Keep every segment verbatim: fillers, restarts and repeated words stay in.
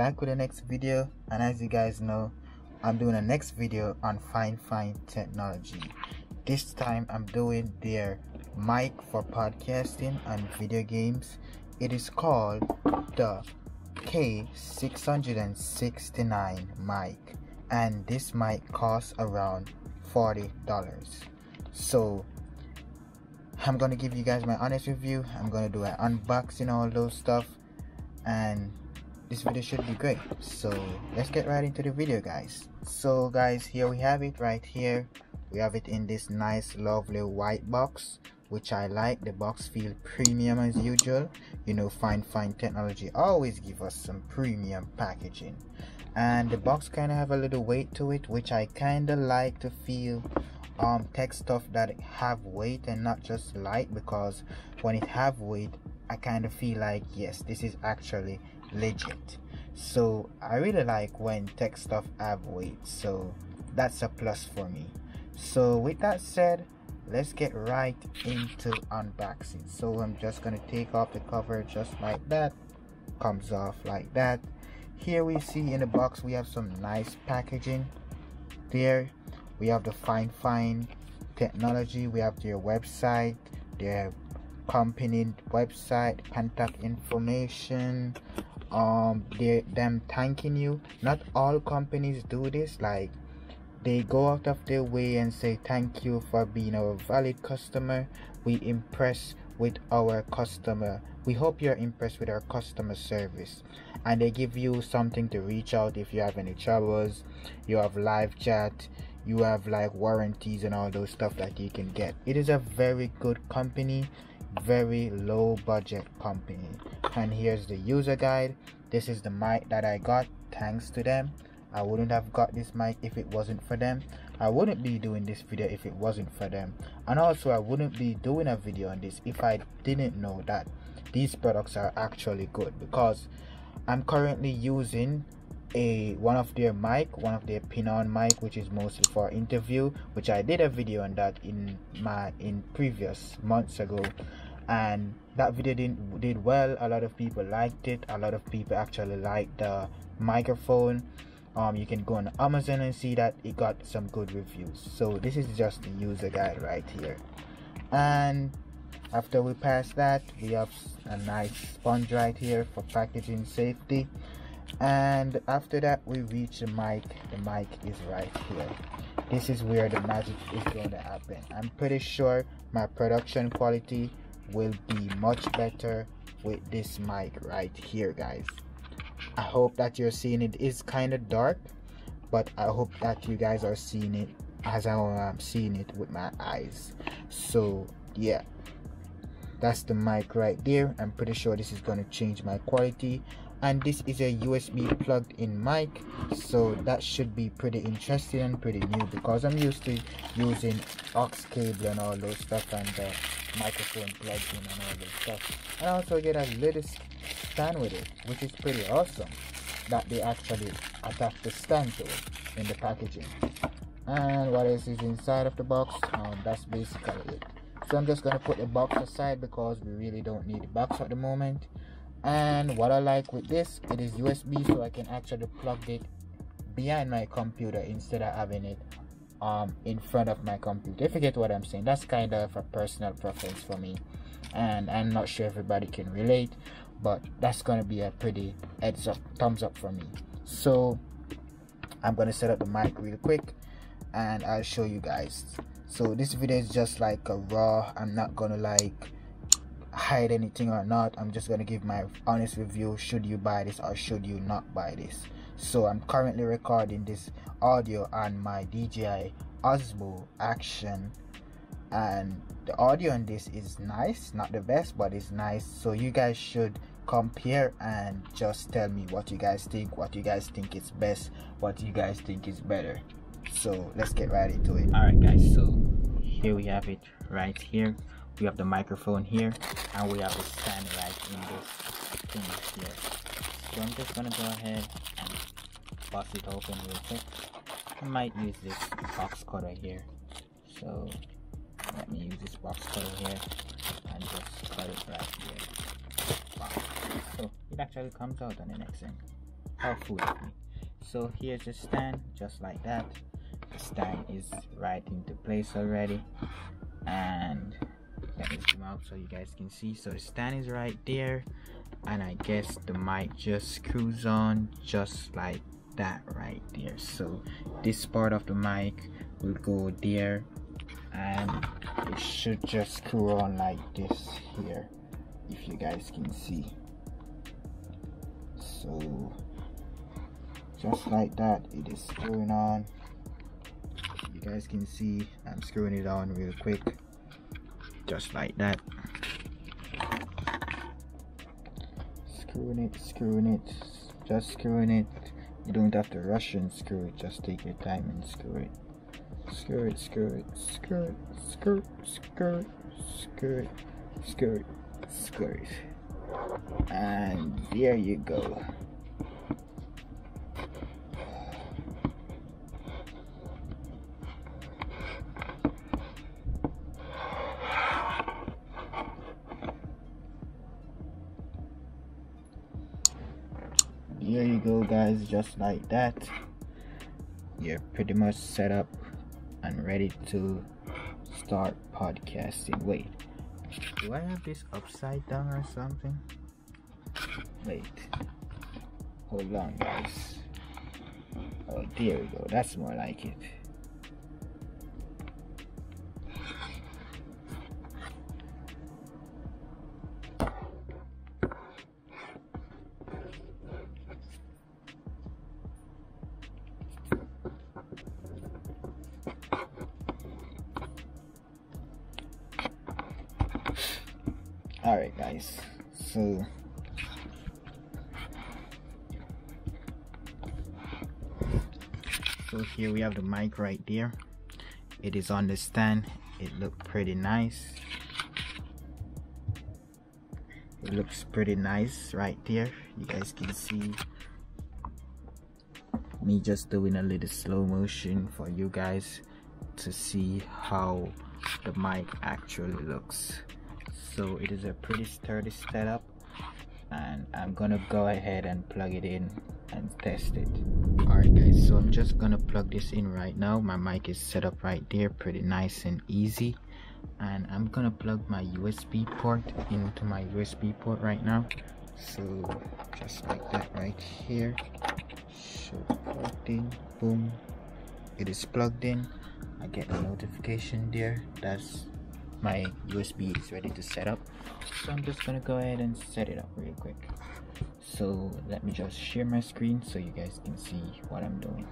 back with the next video, and as you guys know, I'm doing a next video on Fine Fine Technology. This time I'm doing their mic for podcasting and video games. It is called the K six sixty-nine mic, and this mic costs around forty dollars. So I'm gonna give you guys my honest review. I'm gonna do an unboxing, all those stuff, and this video should be great. So let's get right into the video, guys. So guys, here we have it right here. We have it in this nice lovely white box, which I like. The box feel premium as usual. You know, Fine Fine Technology always give us some premium packaging, and the box kind of have a little weight to it, which I kind of like to feel um tech stuff that have weight and not just light, because when it have weight I kind of feel like, yes, this is actually legit. So I really like when tech stuff have weight, so that's a plus for me. So with that said, let's get right into unboxing. So I'm just gonna take off the cover just like that. Comes off like that. Here we see in the box we have some nice packaging. There we have the Fine Fine Technology. We have their website, their company website, contact information, um they them thanking you. Not all companies do this, like they go out of their way and say thank you for being our valid customer. We impress with our customer. We hope you're impressed with our customer service, and they give you something to reach out if you have any troubles. You have live chat, you have like warranties and all those stuff that you can get. It is a very good company, very low budget company. And here's the user guide. This is the mic that I got thanks to them. I wouldn't have got this mic if it wasn't for them. I wouldn't be doing this video if it wasn't for them, and also I wouldn't be doing a video on this if I didn't know that these products are actually good, because I'm currently using a one of their mic, one of their pin-on mic, which is mostly for interview, which I did a video on that in my in previous months ago, and that video did did well. A lot of people liked it. A lot of people actually liked the microphone. Um you can go on Amazon and see that it got some good reviews. So this is just the user guide right here, and after we pass that, we have a nice sponge right here for packaging safety. And after that, we reach the mic. The mic is right here. This is where the magic is going to happen. I'm pretty sure my production quality will be much better with this mic right here, guys. I hope that you're seeing it. It's kind of dark, but I hope that you guys are seeing it as I am seeing it with my eyes. So yeah, that's the mic right there. I'm pretty sure this is going to change my quality. And this is a U S B plugged in mic, so that should be pretty interesting and pretty new, because I'm used to using aux cable and all those stuff, and the microphone plugged in and all those stuff. And I also get a little stand with it, which is pretty awesome that they actually attach the stand to it in the packaging. And what else is inside of the box? Um, that's basically it. So I'm just gonna put the box aside because we really don't need the box at the moment. And what I like with this, it is U S B, so I can actually plug it behind my computer instead of having it um in front of my computer, if you get what I'm saying. That's kind of a personal preference for me, and I'm not sure everybody can relate, but that's gonna be a pretty heads up, thumbs up for me. So I'm gonna set up the mic real quick and I'll show you guys. So this video is just like a raw. I'm not gonna like hide anything or not. I'm just gonna give my honest review. Should you buy this or should you not buy this? So I'm currently recording this audio on my D J I Osmo Action, and the audio on this is nice, not the best, but it's nice. So you guys should compare and just tell me what you guys think, what you guys think is best, what you guys think is better. So let's get right into it. All right guys, so here we have it right here. We have the microphone here, and we have the stand right in this thing here. So I'm just gonna go ahead and bust it open real quick. I might use this box cutter here. So let me use this box cutter here and just cut it right here. Wow. So it actually comes out on the next thing. how foolish of me. So here's the stand, just like that. The stand is right into place already, and let me zoom out so you guys can see. So the stand is right there, and I guess the mic just screws on just like that right there. So this part of the mic will go there, and it should just screw on like this here, if you guys can see. So just like that, it is screwing on. You guys can see I'm screwing it on real quick, just like that. Screwing it, screwing it, just screwing it. You don't have to rush and screw it, just take your time and screw it. Screw it, screw it, screw it, screw it, screw it, screw it, screw it, screw it. And there you go. Here you go, guys, just like that. You're pretty much set up and ready to start podcasting. Wait, do I have this upside down or something? Wait, hold on, guys. Oh, there we go, that's more like it. Alright, guys, so so here we have the mic right there. It is on the stand. It looks pretty nice. It looks pretty nice right there. You guys can see me just doing a little slow motion for you guys to see how the mic actually looks. So it is a pretty sturdy setup, and I'm gonna go ahead and plug it in and test it. Alright, guys, so I'm just gonna plug this in right now. My mic is set up right there, pretty nice and easy, and I'm gonna plug my U S B port into my U S B port right now. So just like that right here. So plugged in, boom, it is plugged in. I get a notification there. That's my U S B is ready to set up. So I'm just gonna go ahead and set it up real quick. So let me just share my screen so you guys can see what I'm doing.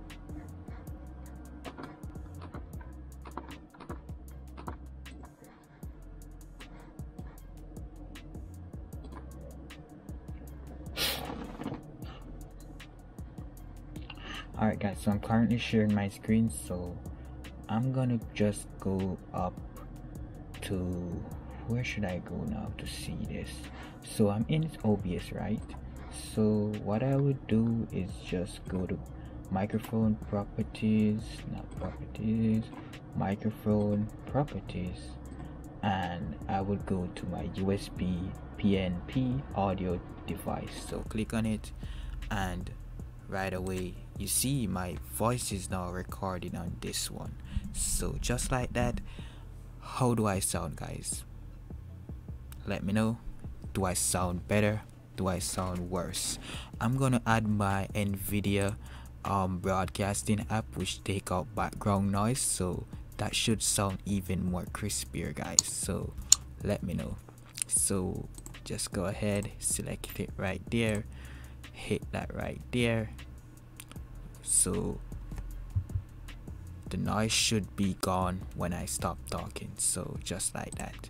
Alright, guys, so I'm currently sharing my screen, so I'm gonna just go up to, where should I go now to see this? So I'm in O B S, right? So what I would do is just go to microphone properties, not properties, microphone properties, and I would go to my U S B P N P audio device. So click on it, and right away you see my voice is now recording on this one. So just like that. How do I sound, guys? Let me know. Do I sound better? Do I sound worse? I'm gonna add my NVIDIA um broadcasting app, which take out background noise, so that should sound even more crispier, guys. So let me know. So just go ahead, select it right there, hit that right there. So the noise should be gone when I stop talking. So just like that.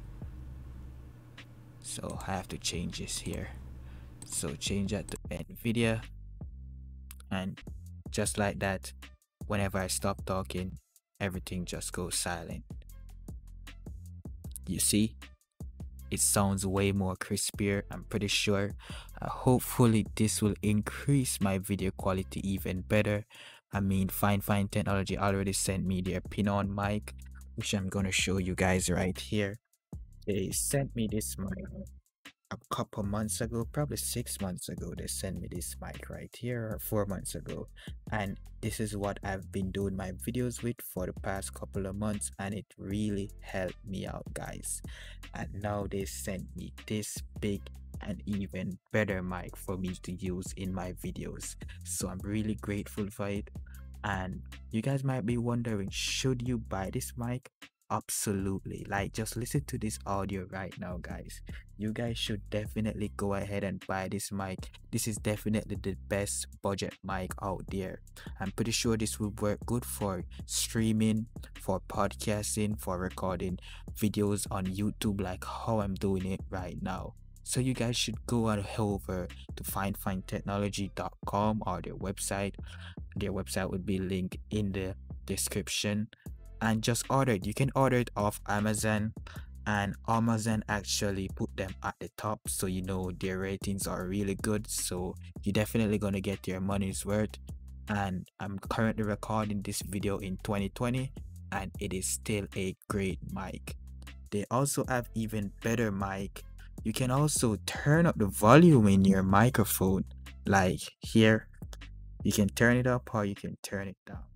So I have to change this here. So change that to NVIDIA, and just like that, whenever I stop talking, everything just goes silent. You see, it sounds way more crispier. I'm pretty sure. Uh, hopefully this will increase my video quality even better. I mean, Fine Fine Technology already sent me their pin-on mic, which I'm gonna show you guys right here. They sent me this mic. a couple months ago, probably six months ago, they sent me this mic right here, or four months ago, and this is what I've been doing my videos with for the past couple of months, and it really helped me out, guys. And now they sent me this big and even better mic for me to use in my videos, so I'm really grateful for it. And you guys might be wondering, should you buy this mic? Absolutely. Like, just listen to this audio right now, guys. You guys should definitely go ahead and buy this mic. This is definitely the best budget mic out there. I'm pretty sure this will work good for streaming, for podcasting, for recording videos on YouTube, like how I'm doing it right now. So you guys should go on over to find find technology dot com or their website. Their website would be linked in the description, and just order it. You can order it off Amazon, and Amazon actually put them at the top, so you know their ratings are really good, so you're definitely gonna get your money's worth. And I'm currently recording this video in twenty twenty, and it is still a great mic. They also have even better mic. You can also turn up the volume in your microphone, like here. You can turn it up or you can turn it down.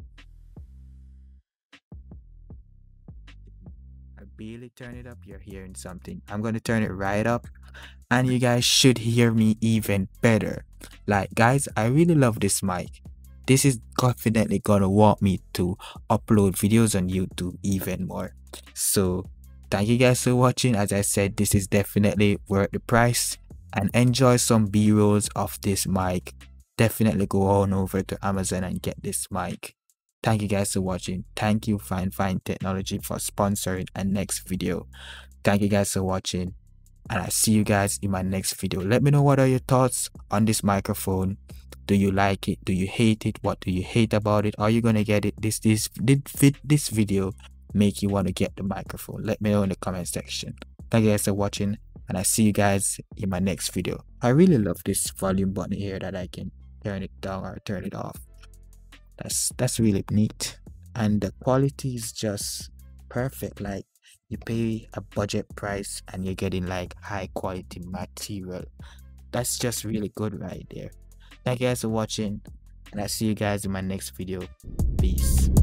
I barely turn it up, you're hearing something. I'm gonna turn it right up, and you guys should hear me even better. Like, guys, I really love this mic. This is confidently gonna want me to upload videos on YouTube even more. So thank you guys for watching. As I said, this is definitely worth the price, and enjoy some b-rolls of this mic. Definitely go on over to Amazon and get this mic. Thank you guys for watching. Thank you Fine Fine Technology for sponsoring a next video. Thank you guys for watching, and I see you guys in my next video. Let me know what are your thoughts on this microphone. Do you like it? Do you hate it? What do you hate about it? Are you gonna get it? This this did fit this video make you want to get the microphone? Let me know in the comment section. Thank you guys for watching, and I see you guys in my next video. I really love this volume button here that I can turn it down or turn it off. That's that's really neat, and the quality is just perfect. Like, you pay a budget price and you're getting like high quality material. That's just really good right there. Thank you guys for watching, and I'll see you guys in my next video. Peace.